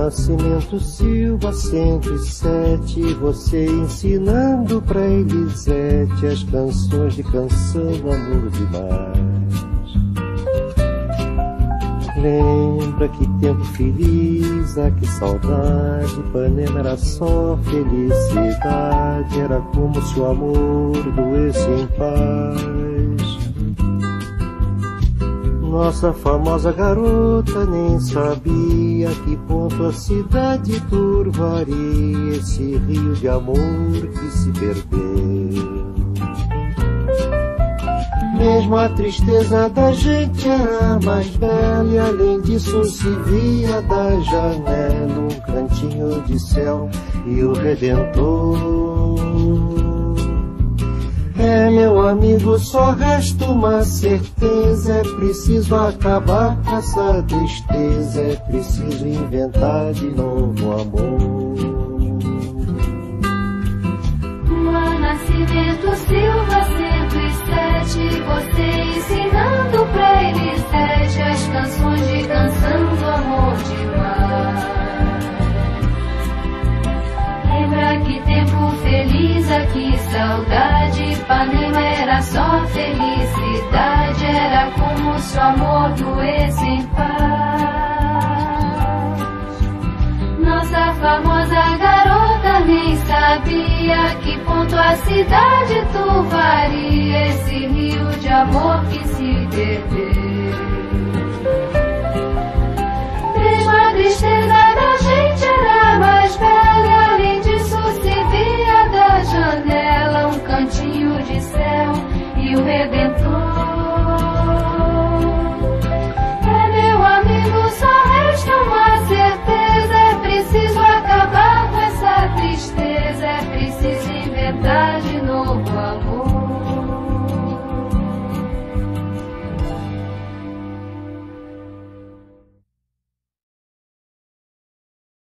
Nascimento Silva 107, você ensinando pra Elisete as canções de canção do amor demais. Lembra que tempo feliz, ah que saudade, Ipanema era só felicidade, era como se o amor doesse em paz. Nossa famosa garota nem sabia que ponto a cidade turvaria esse rio de amor que se perdeu. Mesmo a tristeza da gente era mais bela, e além disso se via da janela um cantinho de céu e o Redentor. É, meu amigo, só resta uma certeza, é preciso acabar com essa tristeza, é preciso inventar de novo amor. Rua Nascimento Silva 107, você ensinando pra Elisete as canções de canção do amor demais. Lembra que tempo feliz, aqui saudade, Ipanema era só felicidade, era como se o amor doesse em paz. Nossa famosa garota nem sabia que ponto a cidade turvaria esse rio de amor que se perdeu. Mesmo a tristeza da gente era mais bela, além disso se via da janela um cantinho de céu e o Redentor. É, meu amigo, só resta uma certeza, é preciso acabar com essa tristeza, é preciso inventar de novo amor.